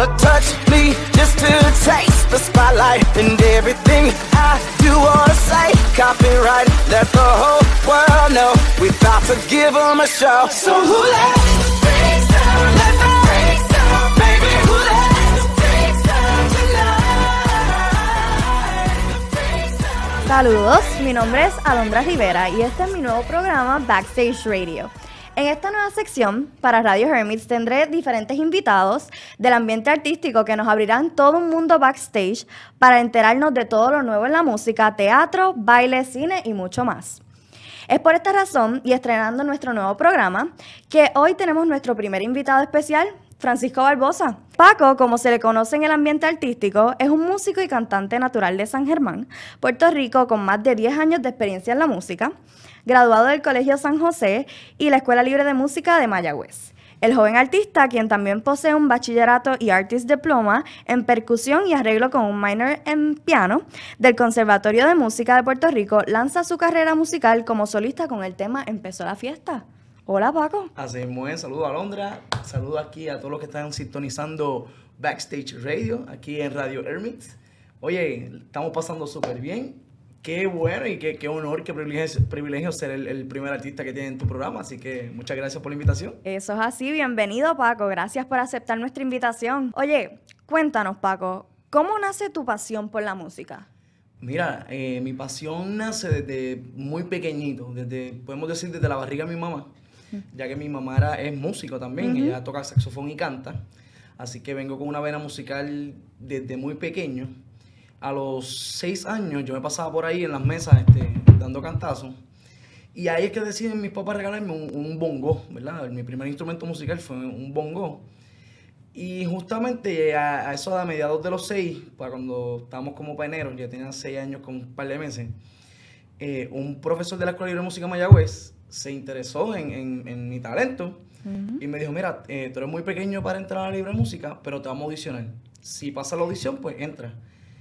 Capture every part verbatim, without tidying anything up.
wanna touch me just to taste the spotlight, and everything I do or say, copyright, let the whole world know we about to give them a show. So who let the freaks down? Let the freaks down, baby. Who let the freaks down tonight? Saludos, mi nombre es Alondra Rivera y este es mi nuevo programa Backstage Radio. En esta nueva sección, para Radio Hermits, tendré diferentes invitados del ambiente artístico que nos abrirán todo un mundo backstage para enterarnos de todo lo nuevo en la música, teatro, baile, cine y mucho más. Es por esta razón, y estrenando nuestro nuevo programa, que hoy tenemos nuestro primer invitado especial, Francisco Barbosa. Paco, como se le conoce en el ambiente artístico, es un músico y cantante natural de San Germán, Puerto Rico, con más de diez años de experiencia en la música, graduado del Colegio San José y la Escuela Libre de Música de Mayagüez. El joven artista, quien también posee un bachillerato y Artist Diploma en percusión y arreglo con un minor en piano del Conservatorio de Música de Puerto Rico, lanza su carrera musical como solista con el tema Empezó la Fiesta. Hola, Paco. Así es, saludo a Alondra, saludo aquí a todos los que están sintonizando Backstage Radio, aquí en Radio Hermits. Oye, estamos pasando súper bien. Qué bueno y qué, qué honor, qué privilegio, privilegio ser el, el primer artista que tiene en tu programa, así que muchas gracias por la invitación. Eso es así, bienvenido, Paco, gracias por aceptar nuestra invitación. Oye, cuéntanos, Paco, ¿cómo nace tu pasión por la música? Mira, eh, mi pasión nace desde muy pequeñito, desde, podemos decir, desde la barriga de mi mamá, uh-huh. ya que mi mamá era, es músico también, uh-huh. ella toca saxofón y canta, así que vengo con una vena musical desde muy pequeño. A los seis años yo me pasaba por ahí en las mesas este, dando cantazos. Y ahí es que deciden mis papás regalarme un, un bongo, ¿verdad? Mi primer instrumento musical fue un bongo. Y justamente a, a eso de mediados de los seis, para cuando estábamos como pioneros, ya tenía seis años con un par de meses, eh, un profesor de la Escuela Libre de Música Mayagüez se interesó en, en, en mi talento uh-huh. y me dijo, mira, eh, tú eres muy pequeño para entrar a la Libre de Música, pero te vamos a audicionar. Si pasa la audición, pues entra.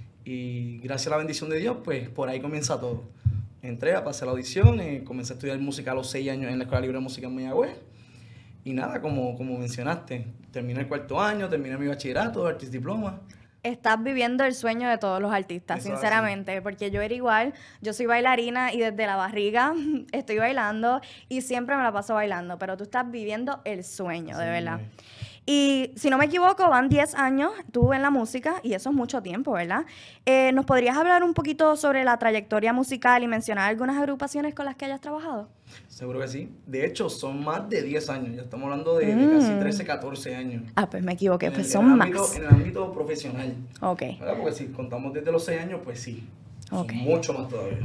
Y gracias a la bendición de Dios, pues por ahí comienza todo. Entré, pasé la audición, eh, comencé a estudiar música a los seis años en la Escuela Libre de Música en Mayagüez. Y nada, como, como mencionaste, terminé el cuarto año, terminé mi bachillerato, Artist Diploma. Estás viviendo el sueño de todos los artistas, Eso sinceramente, porque yo era igual, yo soy bailarina y desde la barriga estoy bailando y siempre me la paso bailando, pero tú estás viviendo el sueño, sí, de verdad. Bien. Y si no me equivoco, van diez años tú en la música y eso es mucho tiempo, ¿verdad? Eh, ¿Nos podrías hablar un poquito sobre la trayectoria musical y mencionar algunas agrupaciones con las que hayas trabajado? Seguro que sí. De hecho, son más de diez años. Ya estamos hablando de, mm. de casi trece, catorce años. Ah, pues me equivoqué, pues en, son en el más. Ámbito, en el ámbito profesional. Ok. ¿Verdad? Porque si contamos desde los seis años, pues sí. Okay. Son mucho más todavía.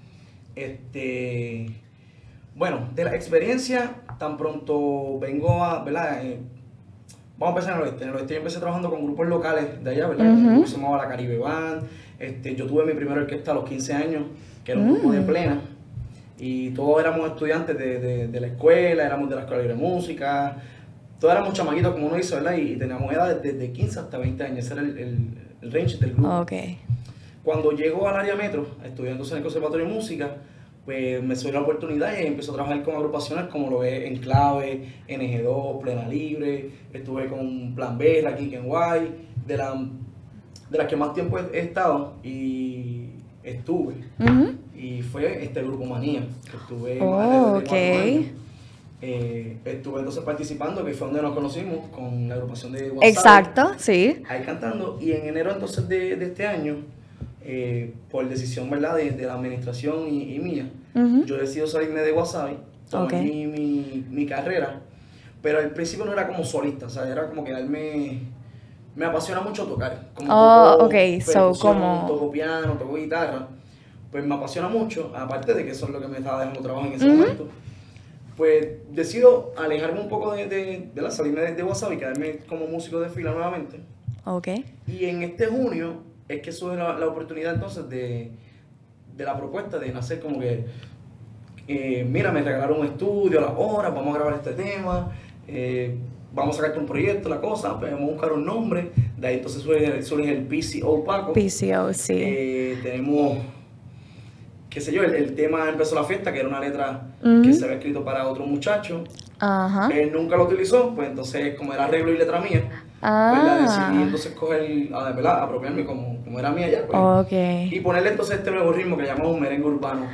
Este... Bueno, de la experiencia, tan pronto vengo a... ¿verdad? Eh, Vamos a empezar en el oeste. En el oeste yo empecé trabajando con grupos locales de allá, ¿verdad? Uh-huh. Un grupo se llamaba La Caribe Band. Este, yo tuve mi primera orquesta a los quince años, que era un uh-huh. grupo de plena. Y todos éramos estudiantes de, de, de la escuela, éramos de la Escuela Libre de Música. Todos éramos chamaquitos, como uno dice, ¿verdad? Y, y teníamos edades desde quince hasta veinte años. Ese era el, el, el range del grupo. Okay. Cuando llego al área metro, estudiando en el Conservatorio de Música, pues me soy la oportunidad y empecé a trabajar con agrupaciones como lo es Enclave, N G dos, Plena Libre, estuve con Plan B, la Kick and White, de, la, de las que más tiempo he, he estado y estuve. Uh-huh. Y fue este Grupo Manía, que estuve oh, más de, de okay. cuatro años. Eh, estuve entonces participando, que fue donde nos conocimos, con la agrupación de WhatsApp. Exacto, sí. Ahí cantando, y en enero entonces de, de este año, Eh, por decisión, ¿verdad?, de, de la administración y, y mía, uh-huh. yo decido salirme de Wasabi, tomar okay. mi, mi, mi carrera, pero al principio no era como solista, o sea, era como quedarme, me apasiona mucho tocar, como oh, toco okay. so, como... toco piano, toco guitarra, pues me apasiona mucho, aparte de que eso es lo que me estaba dejando trabajo en ese uh-huh. momento, pues decido alejarme un poco de, de, de la salirme de, de Wasabi y quedarme como músico de fila nuevamente. Okay. Y en este junio es que surge la, la oportunidad entonces de, de la propuesta de nacer como que, eh, mira, me regalaron un estudio a las horas, vamos a grabar este tema, eh, vamos a sacarte un proyecto, la cosa, pues vamos a buscar un nombre, de ahí entonces surge, surge el P C O Paco. P C O, sí. Eh, tenemos, qué sé yo, el, el tema Empezó la Fiesta, que era una letra uh-huh. que se había escrito para otro muchacho. Ajá. Él nunca lo utilizó, pues entonces como era arreglo y letra mía, ¿verdad? Ah. Decidí entonces coger, a- ¿verdad? Apropiarme como, como era mía ya, pues. Ok. Y ponerle entonces este nuevo ritmo que llamamos merengue urbano.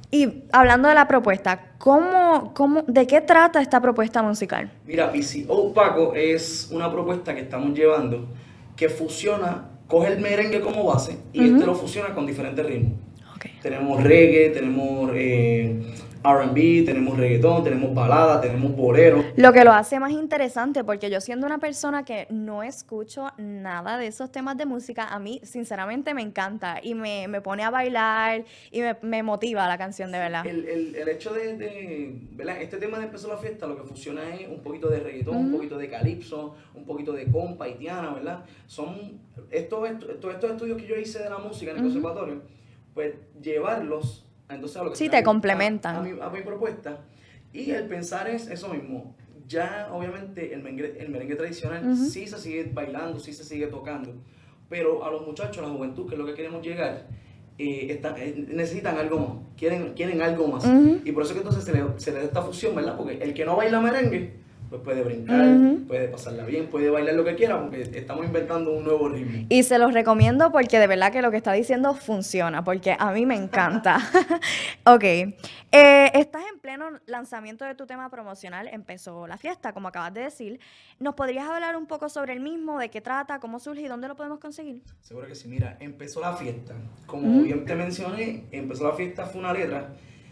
Y hablando de la propuesta, ¿cómo, cómo, ¿de qué trata esta propuesta musical? Mira, P C O Paco es una propuesta que estamos llevando que fusiona, coge el merengue como base y este lo fusiona con diferentes ritmos. Okay. Tenemos reggae, tenemos eh, R and B, tenemos reggaetón, tenemos balada, tenemos bolero. Lo que lo hace más interesante, porque yo siendo una persona que no escucho nada de esos temas de música, a mí sinceramente me encanta y me, me pone a bailar y me, me motiva la canción de verdad. El, el, el hecho de, de, ¿verdad? Este tema de Empezó la Fiesta, lo que funciona es un poquito de reggaetón, un poquito de calipso, un poquito de compa haitiana, ¿verdad? Son estos, estos, estos estudios que yo hice de la música en el conservatorio, pues llevarlos entonces a lo que Sí, sea te a mi- complementan. A, a, mi, a mi propuesta. Y el pensar es eso mismo. Ya obviamente el merengue, el merengue tradicional sí se sigue bailando, sí se sigue tocando, pero a los muchachos, a la juventud, que es lo que queremos llegar, eh, están- eh, necesitan algo más, quieren, quieren algo más. Y por eso que entonces se le, se le da esta fusión, ¿verdad? Porque el que no baila merengue, pues puede brincar, puede pasarla bien, puede bailar lo que quiera, porque estamos inventando un nuevo ritmo. Y se los recomiendo porque de verdad que lo que está diciendo funciona, porque a mí me encanta. Ok, eh, estás en pleno lanzamiento de tu tema promocional, Empezó la Fiesta, como acabas de decir. ¿Nos podrías hablar un poco sobre el mismo, de qué trata, cómo surge y dónde lo podemos conseguir? Seguro que sí. Mira, Empezó la Fiesta. Como bien te mencioné, Empezó la Fiesta fue una letra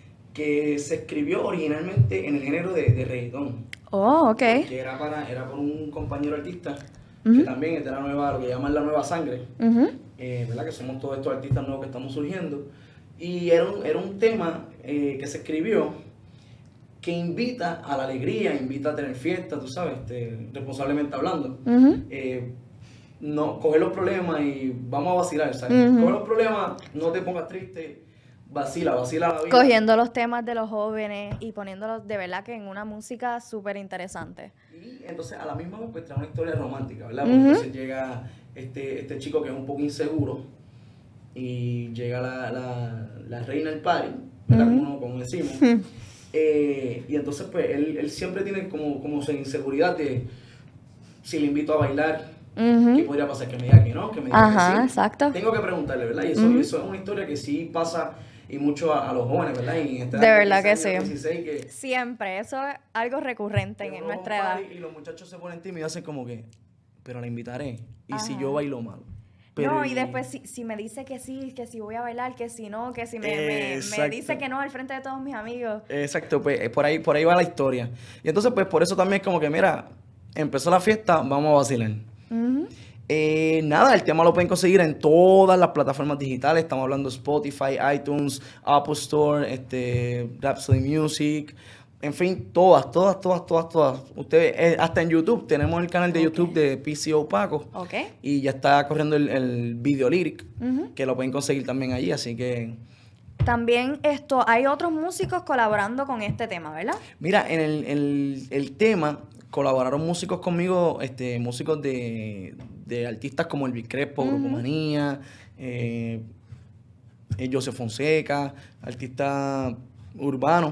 que se escribió originalmente en el género de, de reggaetón. Oh, ok. Que era, para, era por un compañero artista que también es de la nueva, lo que llaman la nueva sangre, Ujú. eh, ¿verdad? Que somos todos estos artistas nuevos que estamos surgiendo. Y era un, era un tema eh, que se escribió que invita a la alegría, invita a tener fiesta, tú sabes, este, responsablemente hablando. Ujú. Eh, no, coger los problemas y vamos a vacilar, ¿sabes? Ujú. Coger los problemas, no te pongas triste, vacila, vacila la vida. Cogiendo los temas de los jóvenes y poniéndolos de verdad que en una música súper interesante. Y entonces a la misma vez pues trae una historia romántica, ¿verdad? Porque entonces llega este, este chico que es un poco inseguro y llega la, la, la reina del party, ¿verdad? Como, como decimos. Eh, y entonces pues él, él siempre tiene como, como esa inseguridad de si le invito a bailar, Ujú. ¿qué podría pasar? Que me diga que no, que me diga Ajá, que sí. exacto. Tengo que preguntarle, ¿verdad? Y eso, eso es una historia que sí pasa y mucho a, a los jóvenes, ¿verdad? Y en esta De edad verdad que quince años, sí. dieciséis, que Siempre, eso es algo recurrente que en uno va a un nuestra edad. party y los muchachos se ponen tímidos y hacen como que, pero la invitaré. Y Ajá. si yo bailo mal. No, y después si, si me dice que sí, que si voy a bailar, que si no, que si me, me, me Exacto. dice que no al frente de todos mis amigos. Exacto, pues eh, por ahí, por ahí va la historia. Y entonces, pues por eso también es como que, mira, empezó la fiesta, vamos a vacilar. Ujú. Eh, nada, el tema lo pueden conseguir en todas las plataformas digitales. Estamos hablando de Spotify, iTunes, Apple Store, este, Rhapsody Music, en fin, todas, todas, todas, todas, todas. Ustedes, eh, hasta en YouTube, tenemos el canal de YouTube de P C O Paco. Ok. Y ya está corriendo el, el video lyric, Ujú. que lo pueden conseguir también allí, así que... También esto, hay otros músicos colaborando con este tema, ¿verdad? Mira, en el, el- el tema colaboraron músicos conmigo, este, músicos de, de artistas como Elvis Crespo, Grupo Manía, eh, eh, José Fonseca, artistas urbanos,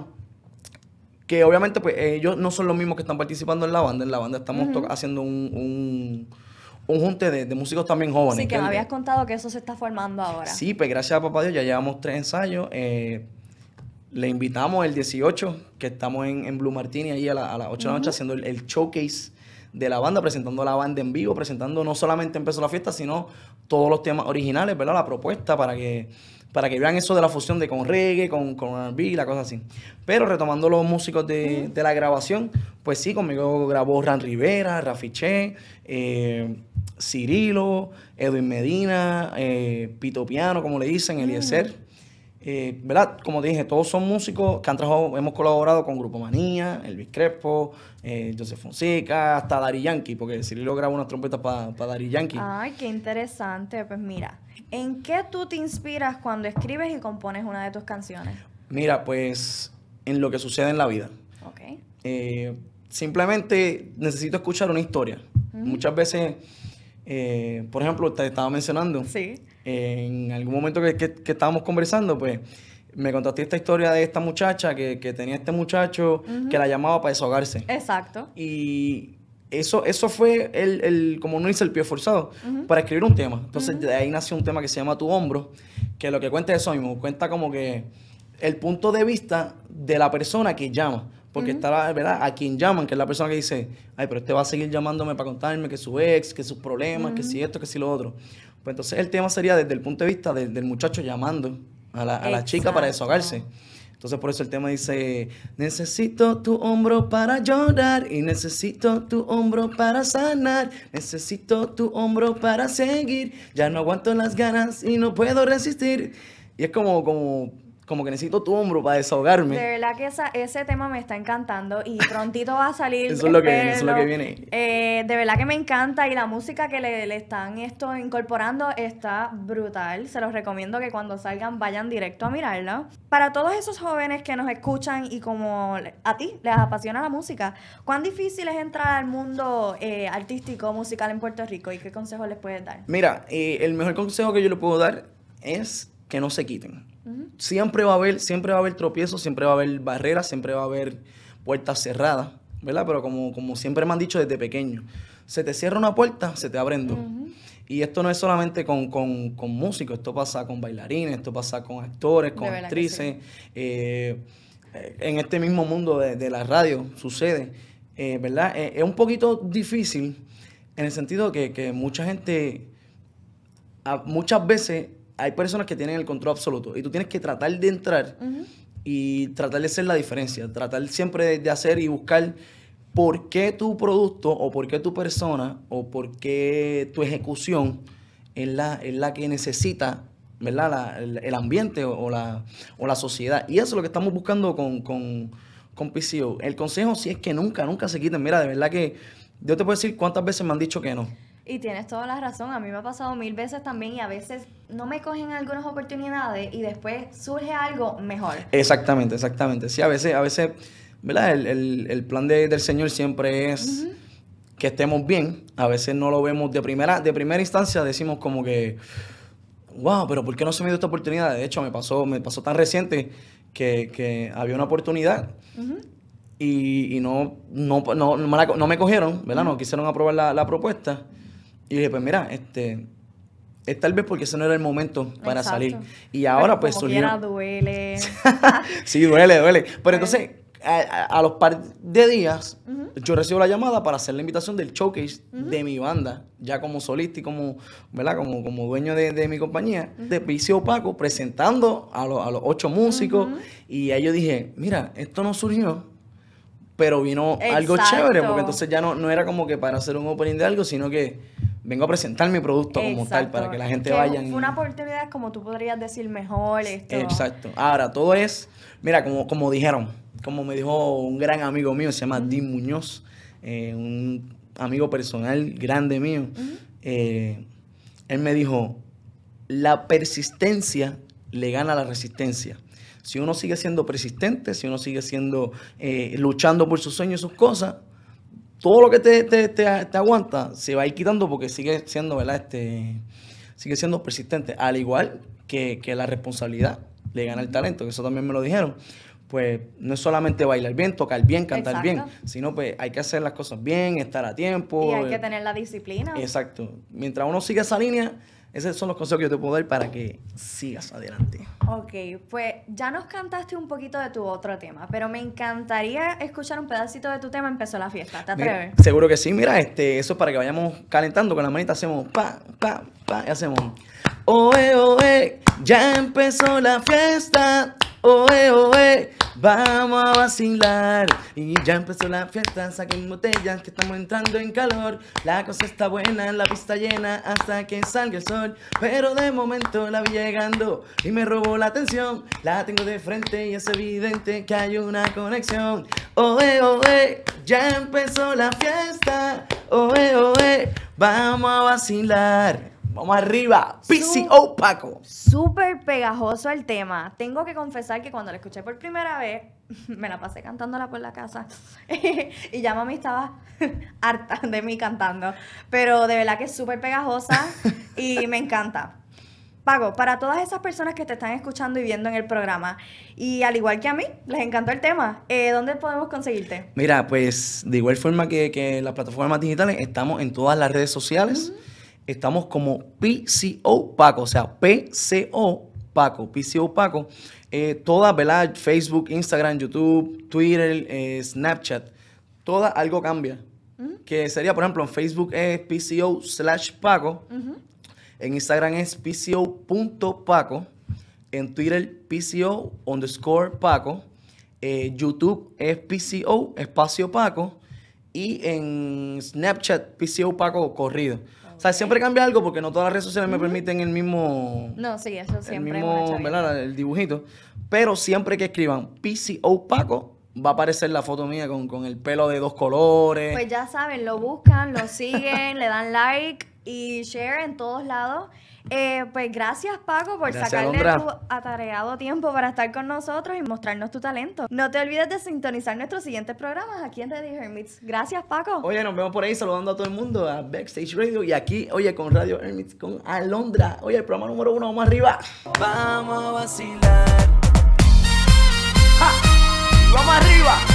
que obviamente pues ellos no son los mismos que están participando en la banda. En la banda estamos to- haciendo un, un, un junte de, de músicos también jóvenes. Sí, que que- me habías contado que eso se está formando ahora. Sí, pues gracias a papá Dios ya llevamos tres ensayos. eh, le invitamos el dieciocho, que estamos en, en Blue Martini, ahí a, la- a las ocho de la noche, haciendo el, el showcase de la banda, presentando a la banda en vivo, presentando no solamente Empezó la Fiesta, sino todos los temas originales, ¿verdad? La propuesta para que, para que vean eso de la fusión de con reggae, con, con R and B, la cosa así. Pero retomando los músicos de, de la grabación, pues sí, conmigo grabó Ran Rivera, Rafi Che, eh, Cirilo, Edwin Medina, eh, Pito Piano, como le dicen, Eliezer. Eh, ¿verdad? Como te dije, todos son músicos que han trabajado, hemos colaborado con Grupo Manía, Elvis Crespo, eh, José Fonseca, hasta Daddy Yankee, porque Cirilo grabó unas trompetas para pa Daddy Yankee. Ay, qué interesante. Pues mira, ¿en qué tú te inspiras cuando escribes y compones una de tus canciones? Mira, pues en lo que sucede en la vida. Ok. Eh, simplemente necesito escuchar una historia. Muchas veces, eh, por ejemplo, te estaba mencionando, Sí. en algún momento que, que- que estábamos conversando, pues me contaste esta historia de esta muchacha que, que tenía este muchacho que la llamaba para desahogarse. Exacto. Y eso, eso fue el, el, como uno dice, el pie forzado uh-huh. para escribir un tema. Entonces, uh-huh. de ahí nació un tema que se llama Tu Hombro, que lo que cuenta es eso mismo, cuenta como que el punto de vista de la persona que llama. Porque uh-huh. está, ¿verdad? A quien llaman, que es la persona que dice, ay, pero este va a seguir llamándome para contarme que su ex, que sus problemas, uh-huh. que si esto, que si lo otro. Pues entonces el tema sería desde el punto de vista del, del muchacho llamando a la, a la chica para desahogarse. Entonces por eso el tema dice, necesito tu hombro para llorar y necesito tu hombro para sanar, necesito tu hombro para seguir, ya no aguanto las ganas y no puedo resistir. Y es como, como, como que necesito tu hombro para desahogarme. De verdad que esa, ese tema me está encantando y prontito va a salir. Eso es lo que viene, eso es lo que viene. Eh, de verdad que me encanta y la música que le, le están esto incorporando está brutal. Se los recomiendo que cuando salgan vayan directo a mirarla. Para todos esos jóvenes que nos escuchan y como a ti les apasiona la música, ¿cuán difícil es entrar al mundo eh, artístico, musical en Puerto Rico y qué consejos les puedes dar? Mira, eh, el mejor consejo que yo le puedo dar es que no se quiten. Uh-huh. Siempre va a haber, siempre va a haber tropiezos, siempre va a haber barreras, siempre va a haber puertas cerradas, ¿verdad? Pero como, como siempre me han dicho desde pequeño, se te cierra una puerta, se te abren dos. Uh-huh. Y esto no es solamente con, con, con músicos, esto pasa con bailarines, esto pasa con actores, con actrices. Sí. Eh, en este mismo mundo de, de la radio sucede, eh, ¿verdad? Eh, es un poquito difícil en el sentido que, que mucha gente, a, muchas veces, hay personas que tienen el control absoluto y tú tienes que tratar de entrar uh-huh. y tratar de ser la diferencia, tratar siempre de, de hacer y buscar por qué tu producto o por qué tu persona o por qué tu ejecución es la, es la que necesita, ¿verdad? La, el, el ambiente o, o, la, o la sociedad. Y eso es lo que estamos buscando con, con, con P C O. El consejo sí es que nunca, nunca se quiten. Mira, de verdad que yo te puedo decir cuántas veces me han dicho que no. Y tienes toda la razón, a mí me ha pasado mil veces también y a veces no me cogen algunas oportunidades y después surge algo mejor. Exactamente, exactamente. Sí, a veces, a veces, ¿verdad? El, el, el plan de, del Señor siempre es uh-huh. que estemos bien. A veces no lo vemos de primera, de primera instancia, decimos como que, wow, pero ¿por qué no se me dio esta oportunidad? De hecho, me pasó, me pasó tan reciente que, que había una oportunidad. Uh-huh. Y, y no, no, no, no, me la, no me cogieron, ¿verdad? Uh-huh. No quisieron aprobar la, la propuesta. Y dije, pues mira, este, es tal vez porque ese no era el momento para Exacto. salir. Y ahora pero pues como surgió... quiera duele. Sí, duele, duele. Pero bueno. Entonces, a, a los par de días, uh-huh. yo recibo la llamada para hacer la invitación del showcase uh-huh. de mi banda, ya como solista y como, ¿verdad? Como, como dueño de, de mi compañía, uh-huh. de P C O Paco, presentando a, lo, a los ocho músicos. Uh-huh. Y ahí yo dije, mira, esto no surgió, pero vino Exacto. algo chévere, porque entonces ya no, no era como que para hacer un opening de algo, sino que vengo a presentar mi producto como Exacto. tal, para que la gente que vaya. Fue y... una oportunidad, como tú podrías decir, mejor esto. Exacto. Ahora, todo es, mira, como, como dijeron, como me dijo un gran amigo mío, se llama uh-huh. Dean Muñoz, eh, un amigo personal grande mío, uh-huh. eh, él me dijo, la persistencia le gana a la resistencia. Si uno sigue siendo persistente, si uno sigue siendo, eh, luchando por sus sueños y sus cosas, todo lo que te, te, te, te aguanta se va a ir quitando porque sigue siendo, ¿verdad? Este, sigue siendo persistente. Al igual que, que la responsabilidad le gana el talento, que eso también me lo dijeron. Pues no es solamente bailar bien, tocar bien, cantar Exacto. bien, sino pues hay que hacer las cosas bien, estar a tiempo. Y hay que tener la disciplina. Exacto. Mientras uno siga esa línea, esos son los consejos que yo te puedo dar para que sigas adelante. Ok, pues ya nos cantaste un poquito de tu otro tema, pero me encantaría escuchar un pedacito de tu tema Empezó la fiesta. ¿Te atreves? Mira, seguro que sí. Mira, este, eso es para que vayamos calentando con la manita. Hacemos pa, pa, pa, y hacemos oe, oe, ya empezó la fiesta. Oe, oe, vamos a vacilar. Y ya empezó la fiesta, saquen botellas que estamos entrando en calor. La cosa está buena, la pista llena hasta que salga el sol. Pero de momento la vi llegando y me robó la atención. La tengo de frente y es evidente que hay una conexión. Oe, oe, ya empezó la fiesta. Oe, oe, vamos a vacilar. Vamos arriba, P C O Paco. Súper pegajoso el tema. Tengo que confesar que cuando la escuché por primera vez, me la pasé cantándola por la casa. Y ya mami estaba harta de mí cantando. Pero de verdad que es súper pegajosa y me encanta. Paco, para todas esas personas que te están escuchando y viendo en el programa, y al igual que a mí, les encantó el tema, eh, ¿dónde podemos conseguirte? Mira, pues de igual forma que, que las plataformas digitales, estamos en todas las redes sociales. Uh-huh. Estamos como P C O Paco, o sea, P C O Paco, P C O Paco. Eh, todas, ¿verdad? Facebook, Instagram, YouTube, Twitter, eh, Snapchat. Todas algo cambia. Uh-huh. Que sería, por ejemplo, en Facebook es P C O slash Paco. Uh-huh. En Instagram es P C O punto Paco. En Twitter, P C O underscore Paco. Eh, YouTube es P C O espacio Paco. Y en Snapchat, P C O Paco corrido. Okay. O sea, siempre cambia algo porque no todas las redes sociales uh-huh. me permiten el mismo... No, sí, eso siempre. El mismo, ¿verdad? El dibujito. Pero siempre que escriban P C O Paco, va a aparecer la foto mía con, con el pelo de dos colores. Pues ya saben, lo buscan, lo siguen, le dan like y share en todos lados. Eh, pues gracias, Paco, por gracias, sacarle Alondra. Tu atareado tiempo para estar con nosotros y mostrarnos tu talento. No te olvides de sintonizar nuestros siguientes programas aquí en Radio Hermits. Gracias, Paco. Oye, nos vemos por ahí saludando a todo el mundo, a Backstage Radio y aquí, oye, con Radio Hermits, con Alondra. Oye, el programa número uno, vamos arriba. Vamos a vacilar. ¡Ja! ¡Vamos arriba!